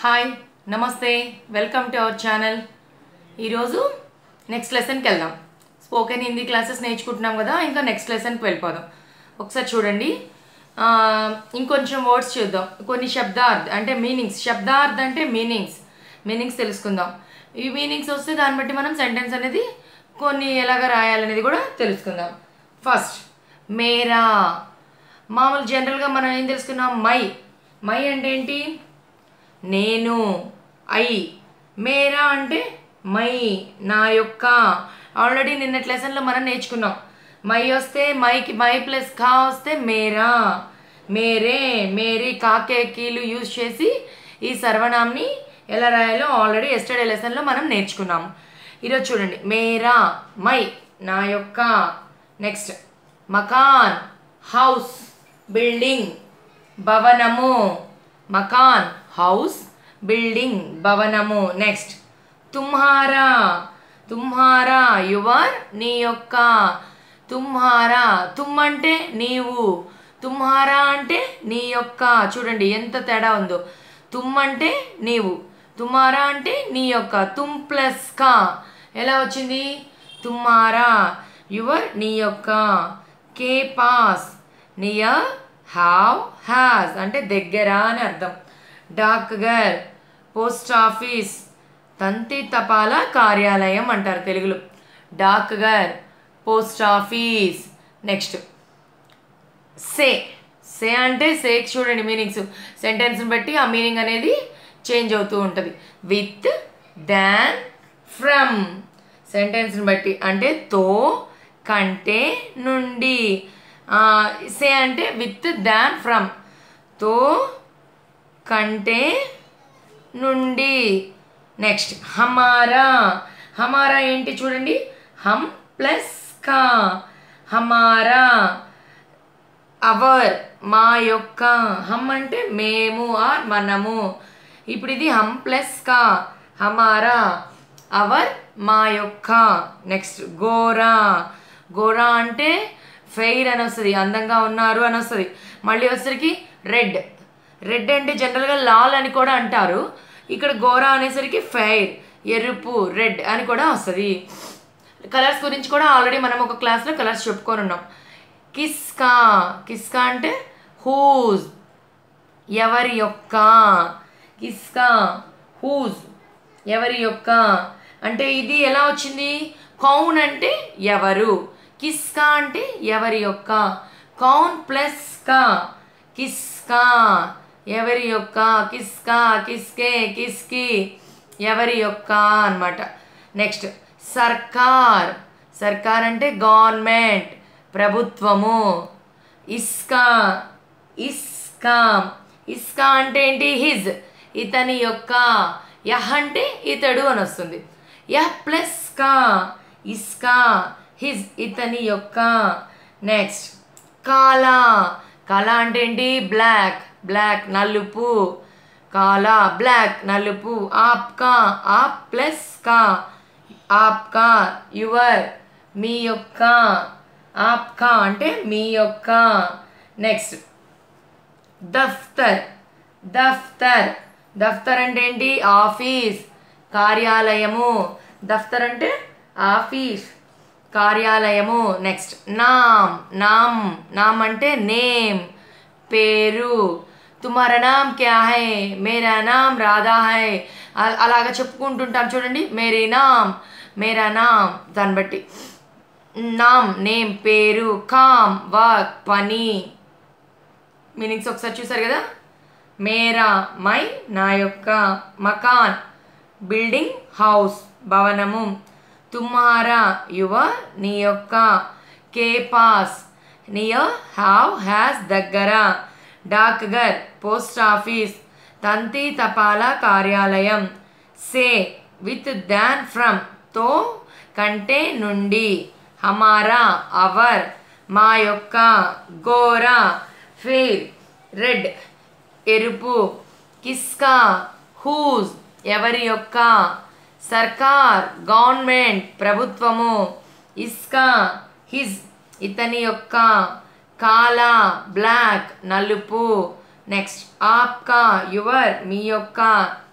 Hi నమస్తే welcome to our channel. ఈరోజు next లెసన్కి వెళ్దాం. స్పోకెన్ హిందీ క్లాసెస్ నేర్చుకుంటున్నాం కదా, ఇంకా నెక్స్ట్ లెసన్కి వెళ్ళిపోదాం. ఒకసారి చూడండి, ఇంకొంచెం వర్డ్స్ చూద్దాం. కొన్ని శబ్దార్థ్ అంటే మీనింగ్స్, శబ్దార్థ్ అంటే మీనింగ్స్ తెలుసుకుందాం. ఈ మీనింగ్స్ వస్తే దాన్ని బట్టి మనం సెంటెన్స్ అనేది కొన్ని ఎలాగ రాయాలనేది కూడా తెలుసుకుందాం. ఫస్ట్ మేరా, మామూలు జనరల్గా మనం ఏం తెలుసుకున్నాం, మై అంటే ఏంటి, నేను. ఐ, మేరా అంటే మై, నా యొక్క. ఆల్రెడీ నిన్నటి లెసన్లో మనం నేర్చుకున్నాం. మై వస్తే మైకి మై ప్లస్ కా వస్తే మేరా, మేరే, మేరీ, కాకే కీలు యూజ్ చేసి ఈ సర్వనామ్ని ఎలా రాయాలో ఆల్రెడీ ఎస్టర్డే లెసన్లో మనం నేర్చుకున్నాము. ఈరోజు చూడండి, మేరా మై, నా యొక్క. నెక్స్ట్ మకాన్, హౌస్, బిల్డింగ్, భవనము. మకాన్ హౌస్, బిల్డింగ్, భవనము. నెక్స్ట్ తుమ్హారా, తుమ్హారా యువర్, నీ యొక్క. తుమ్హారా, తుమ్ అంటే నీవు, తుమ్హారా అంటే నీ యొక్క. చూడండి ఎంత తేడా ఉందో. తుమ్ అంటే నీవు, తుమ్హారా అంటే నీ యొక్క. తుమ్ ప్లస్ కా ఎలా వచ్చింది, తుమ్హారా. యువర్, నీ యొక్క. కే పాస్, నియర్, హ్యావ్, హ్యాస్ అంటే దగ్గర అని అర్థం. డాక్ఘర్, పోస్ట్ ఆఫీస్, తంతి తపాలా కార్యాలయం అంటారు తెలుగులో. డాక్ఘర్, పోస్ట్ ఆఫీస్. నెక్స్ట్ సే అంటే సేకి చూడండి మీనింగ్స్, సెంటెన్స్ని బట్టి ఆ మీనింగ్ అనేది చేంజ్ అవుతూ ఉంటుంది. విత్, దాన్, ఫ్రమ్, సెంటెన్స్ని బట్టి. అంటే తో, కంటే, నుండి. సే అంటే విత్, దాన్, ఫ్రమ్. తో, కంటే, నుండి. నెక్స్ట్ హమారా, హమారా ఏంటి చూడండి, హమ్ ప్లస్ కా, హమారా. అవర్, మా యొక్క. హమ్ అంటే మేము ఆర్ మనము. ఇప్పుడు ఇది హమ్ ప్లస్ కా, హమారా. అవర్, మా యొక్క. నెక్స్ట్ గోరా, గోరా అంటే ఫెయిర్ అని వస్తుంది, అందంగా ఉన్నారు అని వస్తుంది. మళ్ళీ వచ్చేసరికి రెడ్, రెడ్ అంటే జనరల్గా లాల్ అని కూడా అంటారు. ఇక్కడ గోరా అనేసరికి ఫెయిర్, ఎరుపు, రెడ్ అని కూడా వస్తుంది. కలర్స్ గురించి కూడా ఆల్రెడీ మనం ఒక క్లాస్లో కలర్స్ చెప్పుకొని ఉన్నాం. కిస్కా, కిస్కా అంటే హూజ్, ఎవరి యొక్క. కిస్కా, హూజ్, ఎవరి యొక్క. అంటే ఇది ఎలా వచ్చింది, కౌన్ అంటే ఎవరు, కిస్కా అంటే ఎవరి యొక్క. కౌన్ ప్లస్ కా, కిస్కా, ఎవరి యొక్క. కిస్కా, కిస్కే, కిస్కి, ఎవరి యొక్క అన్నమాట. నెక్స్ట్ సర్కార్, సర్కార్ అంటే గవర్నమెంట్, ప్రభుత్వము. ఇస్కా, ఇస్కా, ఇస్కా అంటే ఏంటి, హిజ్, ఇతని యొక్క. యహ్ అంటే ఇతడు అని వస్తుంది. యహ్ ప్లస్ కా, ఇస్కా, హిజ్, ఇతని యొక్క. నెక్స్ట్ కాలా, కాలా అంటే ఏంటి, బ్లాక్, బ్లాక్ నలుపు. కాలా బ్లాక్, నలుపు. ఆప్కా, ఆప్ ప్లస్ కా, ఆప్కా, యువర్, మీ యొక్క. ఆప్కా అంటే మీ యొక్క. నెక్స్ట్ దఫ్తర్, దఫ్తర్, దఫ్తర్ అంటే ఏంటి, ఆఫీస్, కార్యాలయము. దఫ్తర్ అంటే ఆఫీస్, కార్యాలయము. నెక్స్ట్ నామ్, నామ్, నామ్ అంటే నేమ్, పేరు. తుమ్హారా నామ్ క్యా హై, మేరా నామ్ రాధా హై, అలాగా చెప్పుకుంటుంటాం చూడండి. మేరీ నామ్, మేరా నామ్, దాన్ని బట్టి. నామ్ నేమ్, పేరు. కామ్ వర్క్, పని. మీనింగ్స్ ఒకసారి చూసారు కదా. మేరా మై, నా యొక్క. మకాన్ బిల్డింగ్, హౌస్, భవనము. తుమ్హారా యువర్, నీ యొక్క. కే పాస్, నియర్, హ్యావ్, హ్యాస్, దగ్గర. డాక్ఘర్, పోస్ట్ ఆఫీస్, తంతి తపాలా కార్యాలయం. సే విత్, దాన్, ఫ్రమ్, తో, కంటే, నుండి. హమారా అవర్, మా యొక్క. గోరా ఫెయిర్, రెడ్, ఎరుపు. కిస్కా హూజ్, ఎవరి యొక్క. సర్కార్ గవర్నమెంట్, ప్రభుత్వము. ఇస్కా హిజ్, ఇతని యొక్క. కాలా బ్లాక్, నలుపు. నెక్స్ట్ ఆప్కా యువర్, మీ యొక్క.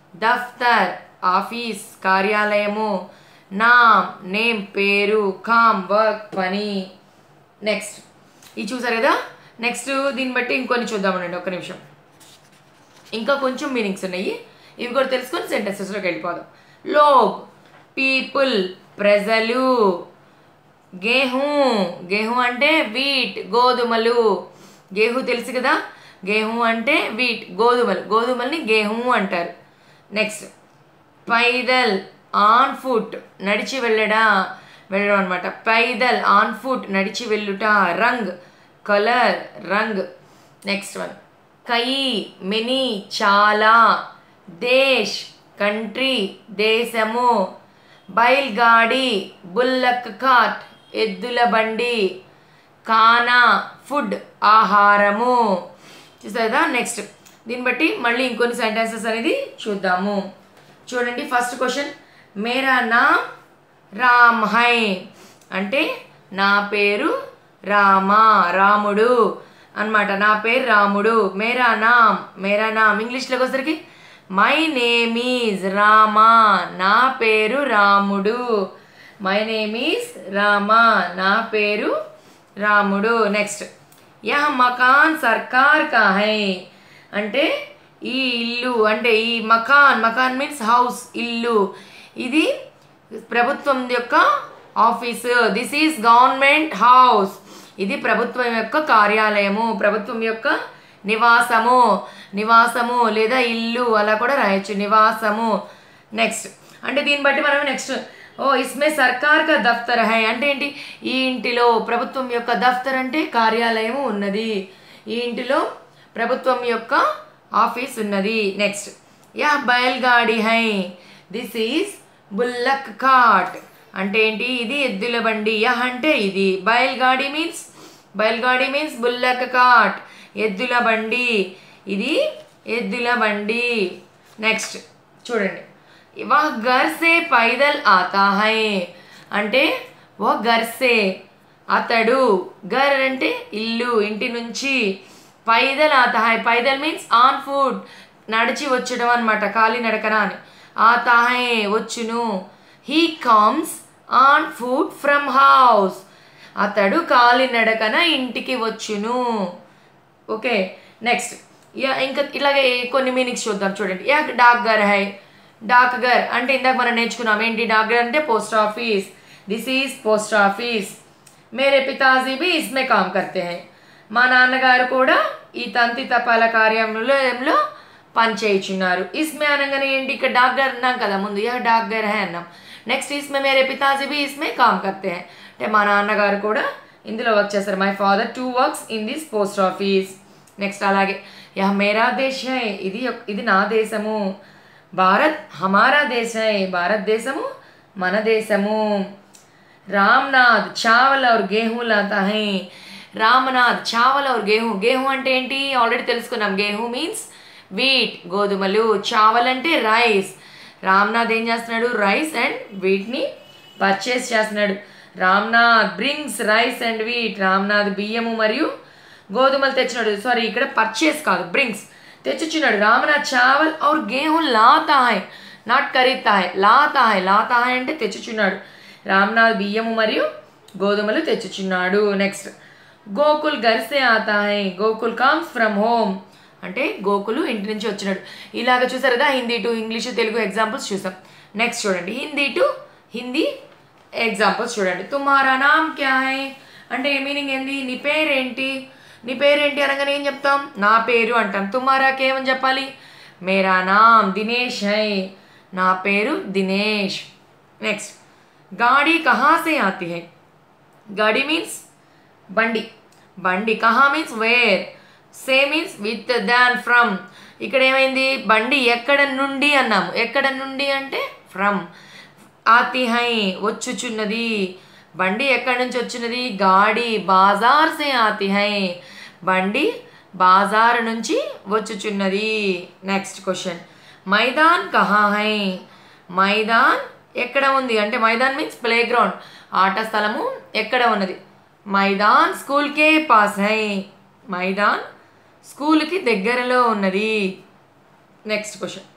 దఫ్తర్ ఆఫీస్ కార్యాలయము, నామ్ నేమ్ పేరు, కామ్ వర్క్ పని. నెక్స్ట్ ఇది చూసారు కదా. నెక్స్ట్ దీన్ని బట్టి ఇంకొన్ని చూద్దామనండి, ఒక్క నిమిషం. ఇంకా కొంచెం మీనింగ్స్ ఉన్నాయి, ఇవి కూడా తెలుసుకొని సెంటెన్సెస్లోకి వెళ్ళిపోదాం. లోగ్ పీపుల్ ప్రజలు, గేహూ గేహూ అంటే వీట్ గోధుమలు, గేహూ తెలుసు కదా, గేహూ అంటే వీట్ గోధుమలు, గోధుమల్ని గేహూ అంటారు. నెక్స్ట్ పైదల్ ఆన్ ఫుట్ నడిచి వెళ్ళడం అనమాట. పైదల్ ఆన్ ఫుట్ నడిచి వెళ్ళుట. రంగ్ కలర్ రంగ్. నెక్స్ట్ వన్ కయి మెనీ చాలా, దేశ్ కంట్రీ దేశము, బైల్ గాడి బుల్లక్ కార్ట్ ఎద్దుల బండి, ఖానా ఫుడ్ ఆహారము. చూసారా. నెక్స్ట్ దీన్ని బట్టి మళ్ళీ ఇంకొన్ని సెంటెన్సెస్ అనేది చూద్దాము. చూడండి ఫస్ట్ క్వశ్చన్, మేరా నామ్ రామ్ హై అంటే నా పేరు రాముడు అన్నమాట. నా పేరు రాముడు. మేరా నామ్ ఇంగ్లీష్లోకి వచ్చేసరికి మై నేమ్ ఈజ్ రామా, నా పేరు రాముడు. మై నేమ్ ఈజ్ రామా, నా పేరు రాముడు. నెక్స్ట్ యహ్ మకాన్ సర్కార్ కా హై అంటే ఈ ఇల్లు అంటే ఈ మకాన్ మీన్స్ హౌస్ ఇల్లు, ఇది ప్రభుత్వం యొక్క office. This is government house, ఇది ప్రభుత్వం యొక్క కార్యాలయము, ప్రభుత్వం యొక్క నివాసము లేదా ఇల్లు అలా కూడా రాయొచ్చు, నివాసము. నెక్స్ట్ అంటే దీన్ని బట్టి మనం నెక్స్ట్ ఇస్మే సర్కార్ కా దఫ్తర్ హై అంటే ఏంటి, ఈ ఇంటిలో ప్రభుత్వం యొక్క దఫ్తర్ అంటే కార్యాలయము ఉన్నది, ఈ ఇంటిలో ప్రభుత్వం యొక్క ఆఫీస్ ఉన్నది. నెక్స్ట్ యా బైల్ గాడి హై దిస్ ఈజ్ బుల్లక్ కార్ట్ అంటే ఏంటి, ఇది ఎద్దుల బండి. యహ్ అంటే ఇది, బైల్ గాడి మీన్స్ బుల్లక్ కార్ట్ ఎద్దుల బండి, ఇది ఎద్దుల బండి. నెక్స్ట్ చూడండి వహ్ ఘర్ సే పైదల్ ఆతా హై అంటే వహ్ ఘర్ సే అతడు, ఘర్ అంటే ఇల్లు ఇంటి నుంచి, పైదల్ ఆతా హై పైదల్ మీన్స్ ఆన్ ఫుట్ నడిచి వచ్చడం అనమాట, కాలి నడకన అని. ఆతా హై వచ్చును. He comes on foot from house అతడు కాలి నడకన ఇంటికి వచ్చును. ఓకే. నెక్స్ట్ ఇంకా ఇలాగే కొన్ని మీనింగ్స్ చూద్దాం. చూడండి యా డాక్ ఘర్ హై, డాక్ ఘర్ అంటే ఇందాక మనం నేర్చుకున్నాం ఏంటి, డాక్ ఘర్ అంటే post office. This is post office. మేరే పితాజీ భీ ఇస్మే కామ్ కర్తే హై మా నాన్నగారు కూడా ఈ తంతి తపాల కార్యాలయంలో పని చేయించున్నారు. ఇస్మే అనగానే ఏంటి, ఇక్కడ డాక్ ఘర్ అన్నాం కదా ముందు, యా డాక్ ఘర్ హై అన్నాం. నెక్స్ట్ ఇస్మే మేరే పితాజీ భీ ఇస్మే కామ్ కర్తే హై అంటే మా నాన్నగారు కూడా ఇందులో వర్క్ చేస్తారు. My father 2 works in this post office. Next అలాగే యహ్ మేరా దేశ్ హై ఇది నా దేశము. భారత్ హమారా దేశ్ హై భారతదేశము మన దేశము. రామ్నాథ్ చావల్ और गेहूं लाता है రామనాథ్ చావల్ और गेहूं అంటే ఏంటి ఆల్రెడీ తెలుసుకున్నాం. गेहूं మీన్స్ వీట్ గోధుమలు, చావల్ అంటే రైస్. రామ్నాథ్ ఏం చేస్తున్నాడు, రైస్ అండ్ వీట్ని పర్చేస్ చేస్తున్నాడు. Ramnath brings rice and wheat Ramnath బియ్యము మరియు గోధుమలు తెచ్చినాడు. సారీ ఇక్కడ పర్చేస్ కాదు, బ్రింగ్స్ తెచ్చుచున్నాడు. రామనాథ్ చావల్ और गेहूं लाता है నాట్ ఖరీద్తా హై, లాతా హై అంటే తెచ్చుచున్నాడు. రామ్నాథ్ బియ్యము మరియు గోధుమలు తెచ్చుచున్నాడు. నెక్స్ట్ గోకుల్ ఘర్ సే ఆతా హై గోకుల్ కమ్స్ ఫ్రమ్ హోమ్ అంటే గోకులు ఇంటి నుంచి వచ్చినాడు. ఇలాగ చూసారు కదా, Hindi to English Telugu examples చూసాం. నెక్స్ట్ చూడండి హిందీ టు హిందీ ఎగ్జాంపుల్స్ చూడండి. తుమ్హారా నామ్ క్యా హై అంటే మీనింగ్ ఏంది, నీ పేరేంటి, నీ పేరేంటి అనగానే ఏం చెప్తాం, నా పేరు అంటాం. తుమ్హారాకి ఏమని చెప్పాలి, మేరా నామ్ దినేష్ హై నా పేరు దినేష్. నెక్స్ట్ గాడి కహా సే ఆతి హై గాడి మీన్స్ బండి, బండి కహా మీన్స్ వేర్, సే మీన్స్ విత్ దాన్ ఫ్రమ్. ఇక్కడ ఏమైంది, బండి ఎక్కడ నుండి అన్నాము, ఎక్కడ నుండి అంటే ఫ్రమ్. ఆతి హై వచ్చుచున్నది, బండి ఎక్కడి నుంచి వచ్చినది, గాడి బాజార్ సే ఆతి హై బండి బాజార్ నుంచి వచ్చుచున్నది. నెక్స్ట్ క్వశ్చన్ మైదాన్ కహా హై మైదాన్ ఎక్కడ ఉంది అంటే మైదాన్ మీన్స్ ప్లే గ్రౌండ్ ఆట స్థలము ఎక్కడ ఉన్నది. మైదాన్ స్కూల్ కే పాస్ హై మైదాన్ స్కూల్కి దగ్గరలో ఉన్నది. నెక్స్ట్ క్వశ్చన్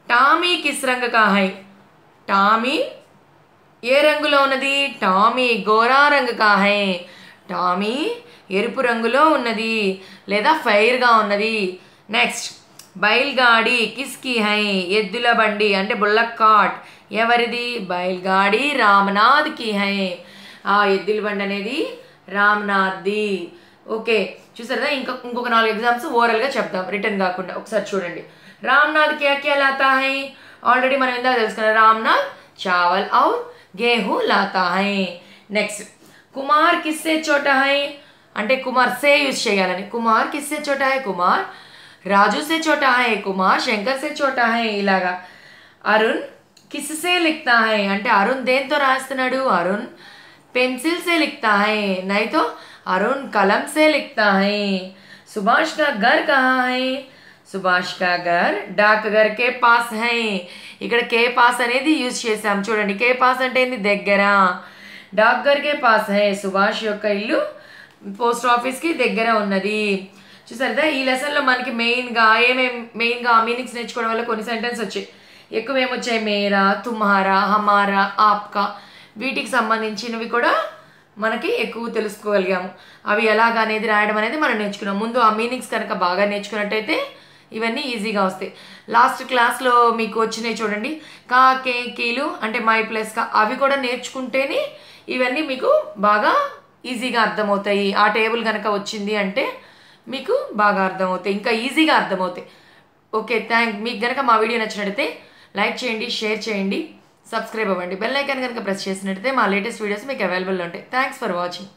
టామీ కిస్ రంగు కా హై, టామీ ఏ రంగులో ఉన్నది, టామీ గోరా రంగు కా హై, టామీ ఎరుపు రంగులో ఉన్నది లేదా ఫైర్గా ఉన్నది. నెక్స్ట్ బైల్గాడి కిస్కి హై, ఎద్దుల బండి అంటే బుల్లక్ కార్ట్ ఎవరిది, బైల్గాడి రామ్నాథ్కి హై, ఆ ఎద్దుల బండి అనేది రామ్నాథ్ది. ఓకే చూసారు కదా. ఇంకొక 4 ఎగ్జామ్స్ ఓరల్గా చెప్తాం రిటర్న్ కాకుండా. ఒకసారి చూడండి. రామ్నాథ్ క్యా క్యా లాతా హై, ఆల్రెడీ మనం ఇందాక తెలుసుకున్నాం. రామ్నాథ్ చావల్ ఔర్ గేహూ లాతా హై. నెక్స్ట్ కుమార్ కిస్సే చోటా హై అంటే కుమార్ సే యూజ్ చేయాలని. కుమార్ కిస్సే చోటా హై, కుమార్ రాజు సే చోటా హై, కుమార్ శంకర్ సే చోటా హై ఇలాగా. అరుణ్ కిస్సే లిఖతా హై అంటే అరుణ్ దేంతో రాస్తున్నాడు, అరుణ్ पेंसिल से लिखता है, नहीं तो अरुण कलम से लिखता है. सुभाष का घर कहाँ है, सुभाष का घर डाकघर के पास है. ఇక్కడ కే పాస్ అనేది యూజ్ చేసాం చూడండి. కే పాస్ అంటే ఏంది, దగ్గర. డాక్ఘర్ కే పాస్ హై, సుభాష్ యొక్క ఇల్లు పోస్ట్ ఆఫీస్కి దగ్గర ఉన్నది. చూసారు ఈ లెసన్లో మనకి మెయిన్గా మీనింగ్స్ నేర్చుకోవడం వల్ల కొన్ని సెంటెన్స్ వచ్చాయి. ఎక్కువ ఏమొచ్చాయి, మేరా, తుమ్హారా, హమారా, ఆప్కా వీటికి సంబంధించినవి కూడా మనకి ఎక్కువ తెలుసుకోగలిగాము. అవి ఎలాగనేది రాయడం అనేది మనం నేర్చుకున్నాం. ముందు ఆ మీనింగ్స్ కనుక బాగా నేర్చుకున్నట్టయితే ఇవన్నీ ఈజీగా వస్తాయి. లాస్ట్ క్లాస్లో మీకు వచ్చినాయి చూడండి, కా కే కీలు అంటే మై ప్లస్ కా, అవి కూడా నేర్చుకుంటేనే ఇవన్నీ మీకు బాగా ఈజీగా అర్థమవుతాయి. ఆ టేబుల్ కనుక వచ్చింది అంటే మీకు బాగా అర్థమవుతాయి, ఇంకా ఈజీగా అర్థమవుతాయి. ఓకే మీకు కనుక మా వీడియో నచ్చినట్టయితే లైక్ చేయండి, షేర్ చేయండి, సబ్స్క్రైబ్ అవ్వండి. బెల్ ఐకాన్ కనుక ప్రెస్ చేసినట్టయితే మా లేటెస్ట్ వీడియోస్ మీకు అవైలబుల్ ఉంటాయి. Thanks for watching.